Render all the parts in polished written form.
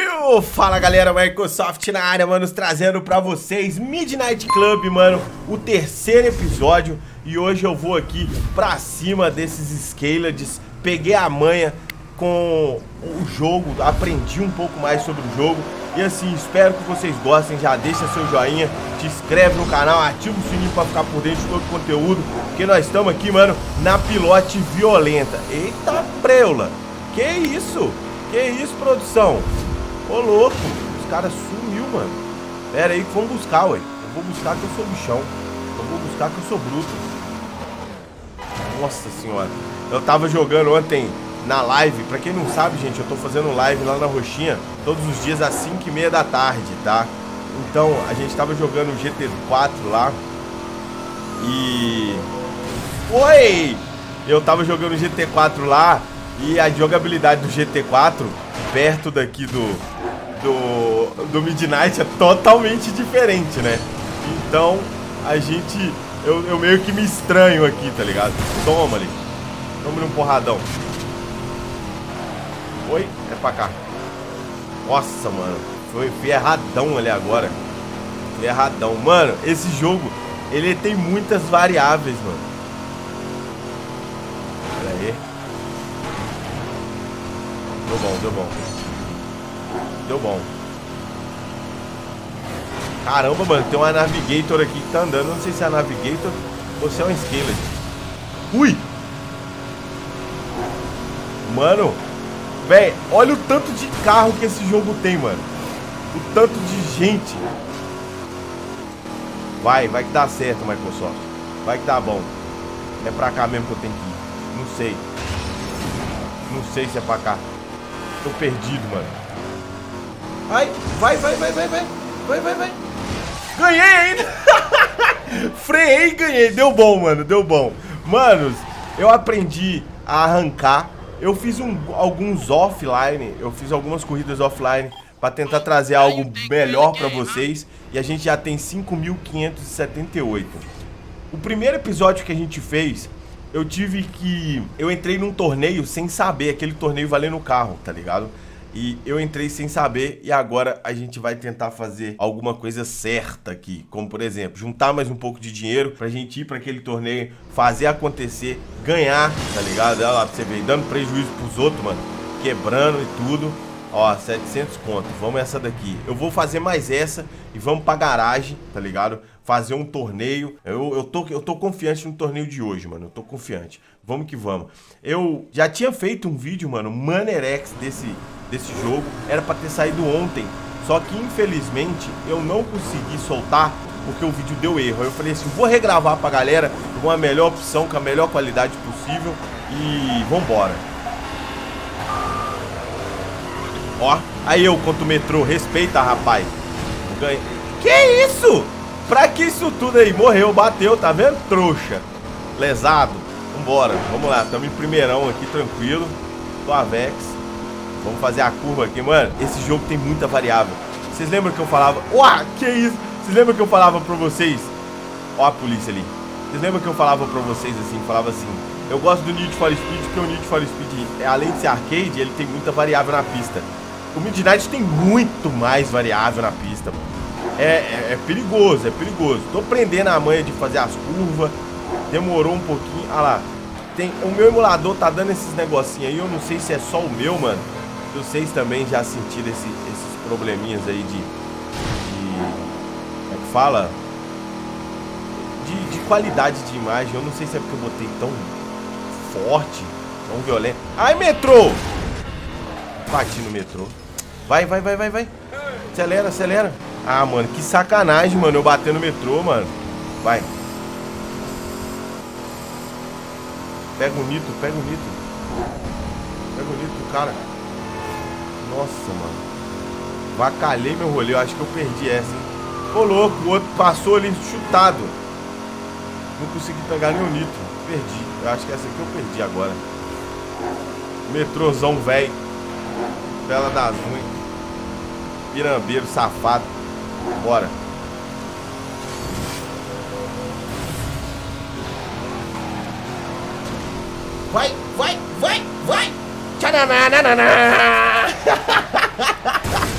Fala galera, Microsoft na área, manos, trazendo pra vocês Midnight Club, mano, o terceiro episódio. E hoje eu vou aqui pra cima desses Scaleds. Peguei a manha com o jogo, aprendi um pouco mais sobre o jogo. E assim, espero que vocês gostem, já deixa seu joinha, te inscreve no canal, ativa o sininho pra ficar por dentro de todo o conteúdo. Porque nós estamos aqui, mano, na pilote violenta. Eita preula, que isso? Que isso, produção? Ô louco, os caras sumiu, mano. Pera aí que vamos buscar, ué. Eu vou buscar que eu sou bichão. Eu vou buscar que eu sou bruto. Nossa senhora. Eu tava jogando ontem na live. Pra quem não sabe, gente, eu tô fazendo live lá na Roxinha todos os dias às 5h30 da tarde, tá? Então, a gente tava jogando GT4 lá. E... Oi! Eu tava jogando GT4 lá. E a jogabilidade do GT4 perto daqui do Midnight é totalmente diferente, né? Então a gente... Eu meio que me estranho aqui, tá ligado? Toma ali. Toma um porradão. Oi? É pra cá. Nossa, mano. Fui erradão ali agora. Fui erradão. Mano, esse jogo, ele tem muitas variáveis, mano. Pera aí. Deu bom, deu bom. Deu bom. Caramba, mano, tem uma Navigator aqui que tá andando. Não sei se é a Navigator ou se é um Scaled. Ui! Mano, velho, olha o tanto de carro que esse jogo tem, mano. O tanto de gente. Vai que dá certo, Microsoft. Vai que dá bom. É pra cá mesmo que eu tenho que ir. Não sei. Não sei se é pra cá. Tô perdido, mano. Ai, vai. Ganhei ainda. Freiei e ganhei. Deu bom, mano, deu bom. Manos, eu aprendi a arrancar. Eu fiz alguns offline. Eu fiz algumas corridas offline pra tentar trazer algo melhor pra vocês. E a gente já tem 5.578. O primeiro episódio que a gente fez... Eu entrei num torneio sem saber, aquele torneio valendo o carro, tá ligado? E eu entrei sem saber e agora a gente vai tentar fazer alguma coisa certa aqui. Como, por exemplo, juntar mais um pouco de dinheiro pra gente ir pra aquele torneio, fazer acontecer, ganhar, tá ligado? Olha lá pra você ver, dando prejuízo pros outros, mano, quebrando e tudo. Ó, 700 conto, vamos essa daqui. Eu vou fazer mais essa e vamos pra garagem, tá ligado? Fazer um torneio. Eu tô confiante no torneio de hoje, mano. Eu tô confiante. Vamos que vamos. Eu já tinha feito um vídeo, mano, Manerex desse jogo. Era pra ter saído ontem. Só que, infelizmente, eu não consegui soltar porque o vídeo deu erro. Aí eu falei assim, vou regravar pra galera com a melhor opção, com a melhor qualidade possível. E vambora. Ó, aí eu contra o metrô, respeita, rapaz. Ganhei. Que isso? Pra que isso tudo aí? Morreu, bateu, tá vendo? Trouxa. Lesado. Vambora, vamos lá, tamo em primeirão aqui, tranquilo. Tô Avex. Vamos fazer a curva aqui, mano. Esse jogo tem muita variável. Vocês lembram que eu falava... Uau, que isso? Vocês lembram que eu falava pra vocês... Ó a polícia ali. Vocês lembram que eu falava pra vocês assim, falava assim... Eu gosto do Need for Speed porque o Need for Speed, além de ser arcade, ele tem muita variável na pista. O Midnight tem muito mais variável na pista, mano. É perigoso, é perigoso. Tô aprendendo a manha de fazer as curvas. Demorou um pouquinho. Ah lá. O meu emulador tá dando esses negocinhos aí. Eu não sei se é só o meu, mano. Vocês também já sentiram esses probleminhas aí de como é que fala? De qualidade de imagem. Eu não sei se é porque eu botei tão forte, tão violento. Ai, metrô! Bati no metrô. Vai. Acelera. Ah, mano, que sacanagem, mano. Eu bati no metrô, mano. Vai. Pega o nitro. Pega o nitro, cara. Nossa, mano. Vacalhei meu rolê. Eu acho que eu perdi essa, hein. Ô, louco, o outro passou ali chutado. Não consegui pegar nem o nitro. Perdi. Eu acho que essa aqui eu perdi agora. Metrôzão, velho. Bela das ruins. Pirambeiro, safado. Bora. Vai. Tchananana.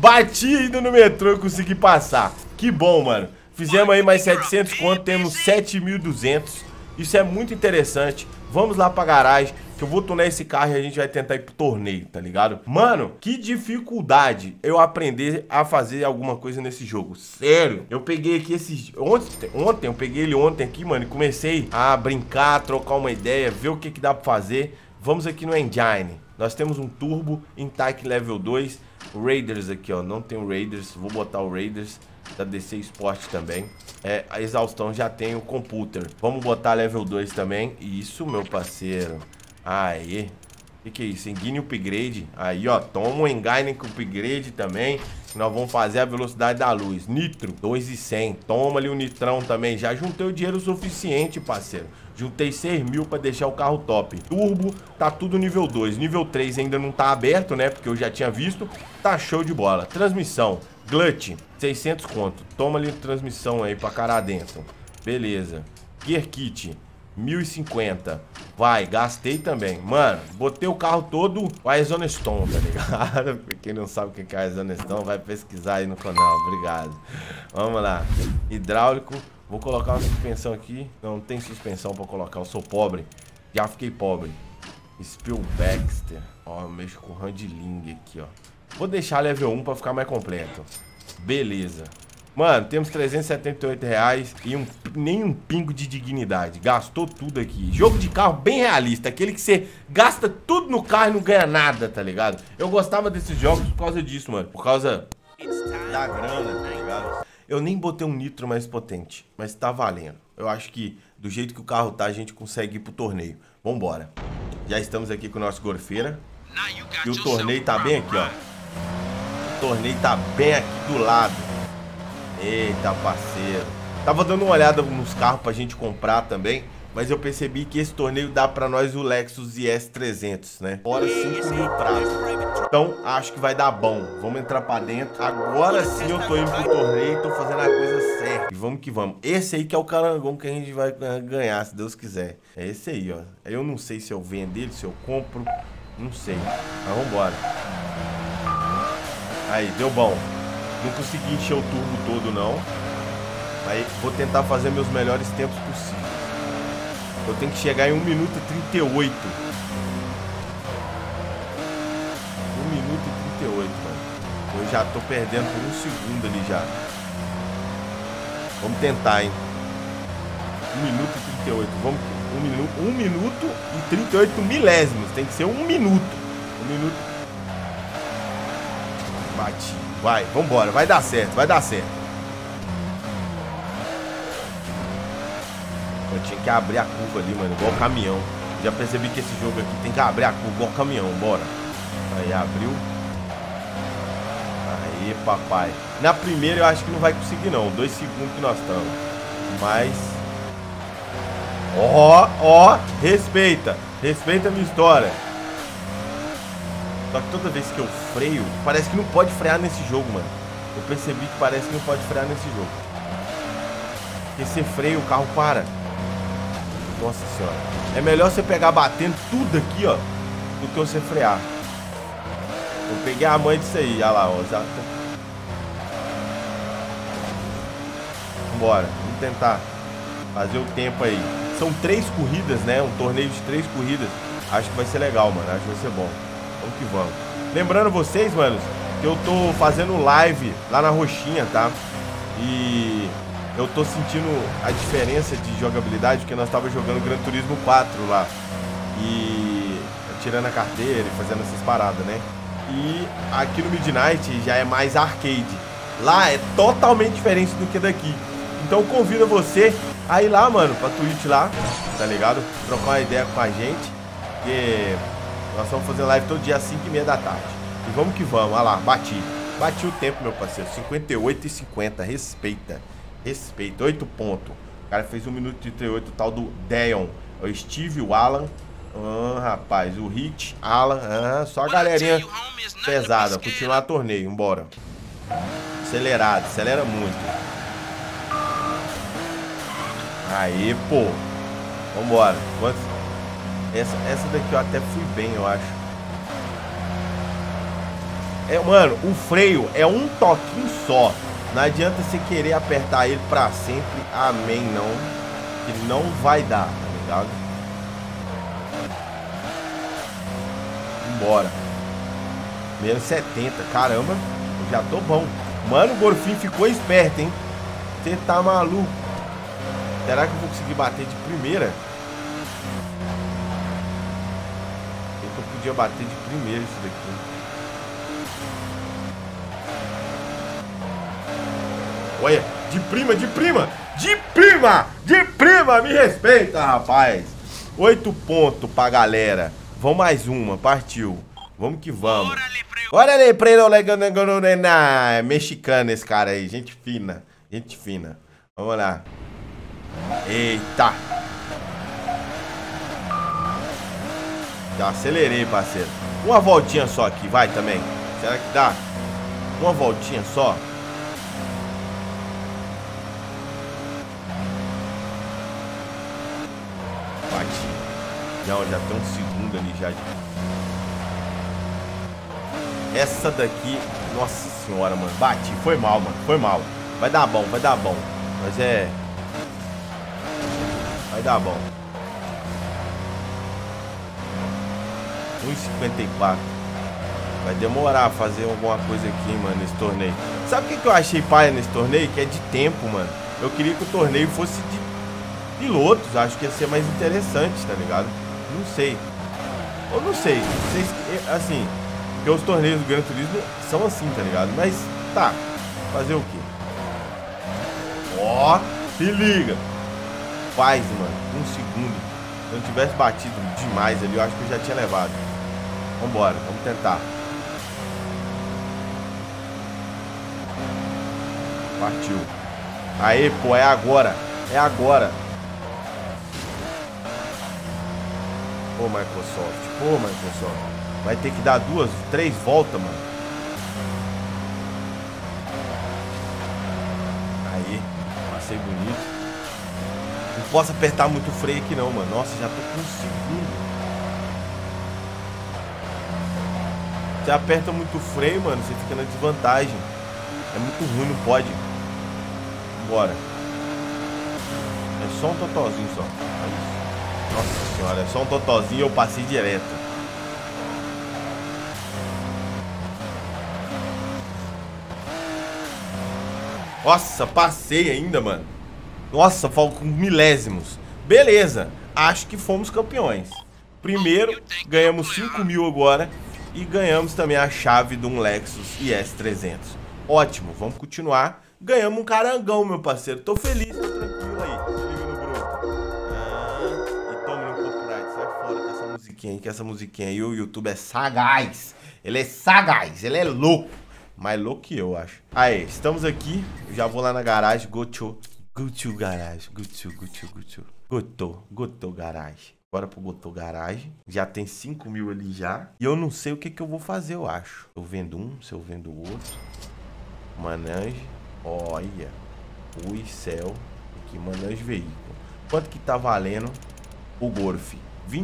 Bati indo no metrô e consegui passar. Que bom, mano. Fizemos aí mais 700 conto, temos 7.200. Isso é muito interessante. Vamos lá pra garagem, que eu vou tunar esse carro e a gente vai tentar ir pro torneio, tá ligado? Mano, que dificuldade eu aprender a fazer alguma coisa nesse jogo. Sério. Eu peguei aqui esses... Ontem, eu peguei ele ontem aqui, mano, e comecei a brincar, trocar uma ideia, ver o que que dá pra fazer. Vamos aqui no Engine. Nós temos um Turbo Intake Level 2. O Raiders aqui, ó. Não tem o Raiders. Vou botar o Raiders da DC Sport também. A exaustão já tem o Computer. Vamos botar Level 2 também. Isso, meu parceiro. Aí. O que é isso? Engine Upgrade. Aí, ó. Toma um Engine Upgrade também. Nós vamos fazer a velocidade da luz. Nitro, 2.100. Toma ali o nitrão também. Já juntei o dinheiro suficiente, parceiro. Juntei 6 mil pra deixar o carro top. Turbo, tá tudo nível 2. Nível 3 ainda não tá aberto, né? Porque eu já tinha visto. Tá show de bola. Transmissão, Clutch, 600 conto. Toma ali a transmissão aí pra cara dentro. Beleza. Gear Kit, 1.050. Vai, gastei também. Mano, botei o carro todo o Arizona Stone, tá ligado? Pra quem não sabe o que é Arizona Stone, vai pesquisar aí no canal. Obrigado. Vamos lá. Hidráulico. Vou colocar uma suspensão aqui. Não tem suspensão pra colocar. Eu sou pobre. Já fiquei pobre. Spill Baxter. Ó, eu mexo com handling aqui, ó. Vou deixar level 1 pra ficar mais completo. Beleza. Mano, temos 378 reais e nem um pingo de dignidade. Gastou tudo aqui. Jogo de carro bem realista. Aquele que você gasta tudo no carro e não ganha nada, tá ligado? Eu gostava desses jogos por causa disso, mano. Por causa da grana, tá ligado? Eu nem botei um nitro mais potente, mas tá valendo. Eu acho que do jeito que o carro tá, a gente consegue ir pro torneio. Vambora. Já estamos aqui com o nosso Gorfeira. E o torneio tá bem aqui, ó. O torneio tá bem aqui do lado. Eita, parceiro. Tava dando uma olhada nos carros pra gente comprar também, mas eu percebi que esse torneio dá pra nós o Lexus IS 300, né? Fora 5 mil pratos. Então, acho que vai dar bom. Vamos entrar pra dentro. Agora sim eu tô indo pro torneio e tô fazendo a coisa certa. E vamos que vamos. Esse aí que é o carangão que a gente vai ganhar, se Deus quiser. É esse aí, ó. Eu não sei se eu vendo ele, se eu compro. Não sei. Mas vambora. Aí, deu bom. Não consegui encher o turbo todo, não. Mas vou tentar fazer meus melhores tempos possíveis. Eu tenho que chegar em 1 minuto e 38. 1 minuto e 38, mano. Eu já tô perdendo por 1 segundo ali já. Vamos tentar, hein. 1 minuto e 38. Vamos. 1 minuto e 38 milésimos. Tem que ser 1 minuto. 1 minuto. Bati. Vai, vambora. Vai dar certo, vai dar certo. Eu tinha que abrir a curva ali, mano, igual caminhão. Já percebi que esse jogo aqui tem que abrir a curva igual caminhão, bora. Aí, abriu. Aí, papai. Na primeira eu acho que não vai conseguir, não. 2 segundos que nós estamos. Mas... Ó, respeita. Respeita a minha história. Só que toda vez que eu freio, parece que não pode frear nesse jogo, mano. Eu percebi que parece que não pode frear nesse jogo. Porque você freia, o carro para. Nossa senhora. É melhor você pegar batendo tudo aqui, ó, do que você frear. Eu peguei a mãe disso aí, olha lá, ó. Vambora, vamos tentar fazer o tempo aí. São 3 corridas, né? Um torneio de 3 corridas. Acho que vai ser legal, mano. Acho que vai ser bom. Vamos que vamos. Lembrando vocês, manos, que eu tô fazendo live lá na Roxinha, tá? E eu tô sentindo a diferença de jogabilidade, porque nós tava jogando Gran Turismo 4 lá. E tirando a carteira e fazendo essas paradas, né? E aqui no Midnight já é mais arcade. Lá é totalmente diferente do que daqui. Então eu convido você a ir lá, mano, pra Twitch lá, tá ligado? Trocar uma ideia com a gente. Porque nós vamos fazer live todo dia às 5h30 da tarde. E vamos que vamos, olha lá, bati. Bati o tempo, meu parceiro, 58,50, respeita. Respeita, 8 pontos. O cara fez 1 minuto e 38, o tal do Deon. O Steve, o Alan. Rapaz, o Hit, Alan. Só a galerinha pesada. Continuar torneio, embora. Acelerado, acelera muito. Aí, pô. Vambora. Quantos? Essa daqui eu até fui bem, eu acho. Mano, o freio é um toquinho só. Não adianta você querer apertar ele pra sempre. Amém, não. Que não vai dar, tá ligado? Bora. Menos 70, caramba. Eu já tô bom. Mano, o Golfinho ficou esperto, hein? Você tá maluco. Será que eu vou conseguir bater de primeira? Eu podia bater de primeira isso daqui. Olha, de prima, de prima, de prima, de prima, me respeita, rapaz. 8 pontos pra galera. Vamos mais uma, partiu. Vamos que vamos. Olha ali, mexicano esse cara aí, gente fina, gente fina. Vamos lá. Eita. Já acelerei, parceiro. Uma voltinha só aqui, vai também. Será que dá? Uma voltinha só. Bati. Não, já tem um segundo ali já. Essa daqui, nossa senhora, mano. Bati, foi mal, mano. Foi mal. Vai dar bom, vai dar bom. Mas é... vai dar bom. 1,54. Vai demorar a fazer alguma coisa aqui, mano, nesse torneio. Sabe o que eu achei paia nesse torneio? Que é de tempo, mano. Eu queria que o torneio fosse de pilotos. Acho que ia ser mais interessante, tá ligado? Não sei. Eu não sei. Vocês, assim, porque os torneios do Gran Turismo são assim, tá ligado? Mas, tá. Fazer o quê? Ó, se liga. Faz, mano. Um segundo. Se eu não tivesse batido demais ali, eu acho que eu já tinha levado. Vambora, vamos tentar. Partiu. Aê, pô, é agora. É agora. Pô, Microsoft. Pô, Microsoft. Vai ter que dar 2, 3 voltas, mano. Aí, passei bonito. Não posso apertar muito o freio aqui não, mano. Nossa, já tô com um segundo. Você aperta muito o freio, mano, você fica na desvantagem. É muito ruim, não pode. Bora. É só um totozinho só. Nossa senhora, é só um totozinho e eu passei direto. Nossa, passei ainda, mano. Nossa, faltam milésimos. Beleza, acho que fomos campeões. Primeiro, ganhamos 5 mil agora. E ganhamos também a chave de um Lexus IS300. Ótimo, vamos continuar. Ganhamos um carangão, meu parceiro. Tô feliz, tô tranquilo aí. Se liga no grupo. E tome no copyright. Sai fora com essa musiquinha aí, que essa musiquinha aí, o YouTube é sagaz. Ele é sagaz, ele é louco. Mais louco que eu, acho. Aí, estamos aqui. Eu já vou lá na garagem. Go to garage. Goto garage. Bora pro Gotô Garagem. Já tem 5 mil ali já. E eu não sei o que que eu vou fazer, eu acho. Eu vendo um, se eu vendo o outro. Manage. Olha. Ui, céu. Aqui, manage veículo. Quanto que tá valendo o Golf?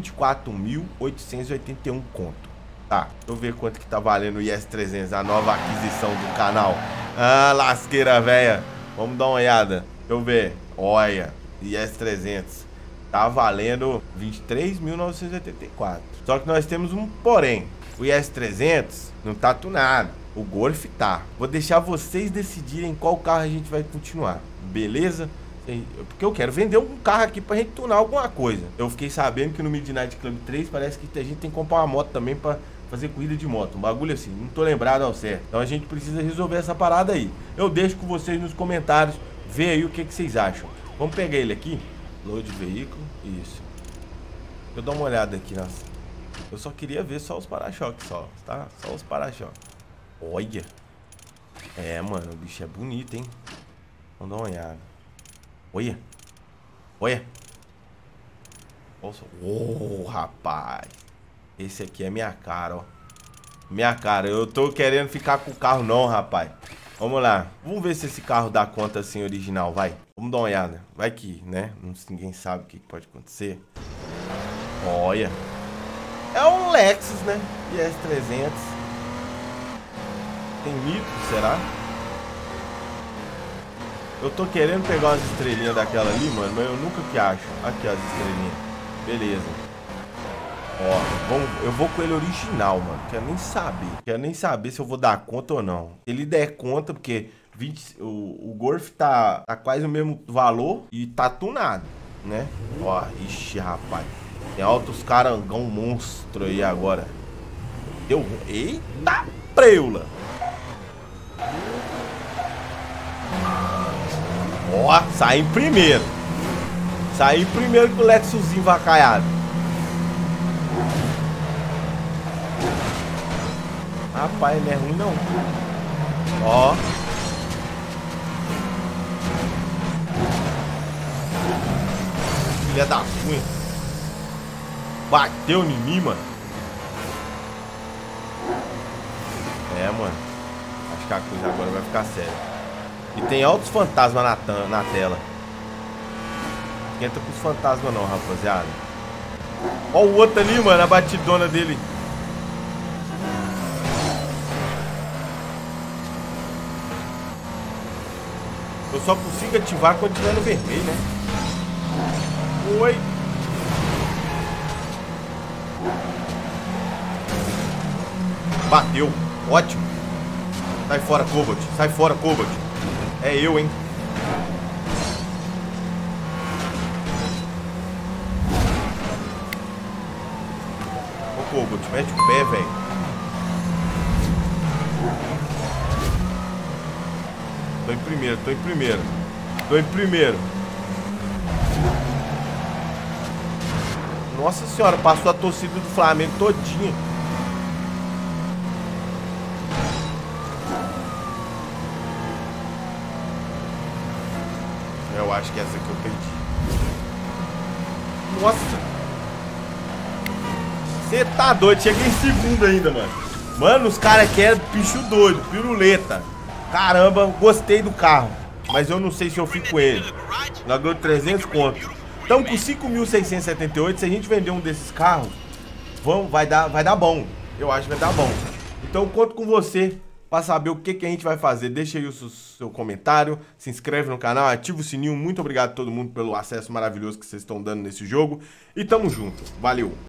24.881 conto. Tá, deixa eu ver quanto que tá valendo o IS300, a nova aquisição do canal. Ah, lasqueira velha. Vamos dar uma olhada. Deixa eu ver. Olha, IS300. Tá valendo 23.984. Só que nós temos um porém. O IS300 não tá tunado. O Golf tá. Vou deixar vocês decidirem qual carro a gente vai continuar. Beleza? Porque eu quero vender um carro aqui pra gente tunar alguma coisa. Eu fiquei sabendo que no Midnight Club 3 parece que a gente tem que comprar uma moto também pra fazer corrida de moto. Um bagulho assim. Não tô lembrado ao certo. Então a gente precisa resolver essa parada aí. Eu deixo com vocês nos comentários. Vê aí o que vocês acham. Vamos pegar ele aqui. Load veículo, isso. Eu dou uma olhada aqui, nossa. Eu só queria ver só os para-choques, só, tá? Só os para-choques. Olha. É, mano, o bicho é bonito, hein? Vamos dar uma olhada. Olha. Olha. Nossa. Oh, rapaz. Esse aqui é minha cara, ó. Minha cara. Eu tô querendo ficar com o carro não, rapaz. Vamos lá. Vamos ver se esse carro dá conta assim original, vai. Vamos dar uma olhada. Vai que, né? Ninguém sabe o que pode acontecer. Olha. É um Lexus, né? IS300. Tem nitro, será? Eu tô querendo pegar umas estrelinhas daquela ali, mano, mas eu nunca que acho. Aqui, as estrelinhas. Beleza. Ó, eu vou com ele original, mano. Quero nem saber. Quero nem saber se eu vou dar conta ou não. Se ele der conta, porque o Golf tá quase o mesmo valor e tá tunado, né? Ó, ixi, rapaz. Tem altos carangão monstro aí agora. Deu. Eita preula. Ó, sai em primeiro. Sai em primeiro com o Lexusinho vacaiado. Rapaz, não é ruim não. Ó. Filha da punha. Bateu em mim, mano. É, mano. Acho que a coisa agora vai ficar séria. E tem altos fantasmas na tela. Não entra com os fantasmas não, rapaziada. Ó o outro ali, mano. A batidona dele. Eu só consigo ativar quando tiver no vermelho, né? Oi. Bateu. Ótimo. Sai fora, Cobalt. Sai fora, Cobalt. É eu, hein? Ô, Cobalt, mete o pé, velho. Tô em primeiro, tô em primeiro. Tô em primeiro. Nossa senhora, passou a torcida do Flamengo todinha. Eu acho que essa aqui eu perdi. Nossa. Você tá doido. Cheguei em segundo ainda, mano. Mano, os caras querem bicho doido, piruleta. Caramba, gostei do carro. Mas eu não sei se eu fico com ele. Nós ganhamos 300 conto. Então com 5.678, se a gente vender um desses carros, vai dar bom. Eu acho que vai dar bom. Então eu conto com você para saber o que a gente vai fazer. Deixa aí o seu comentário, se inscreve no canal, ativa o sininho. Muito obrigado a todo mundo pelo acesso maravilhoso que vocês estão dando nesse jogo. E tamo junto. Valeu!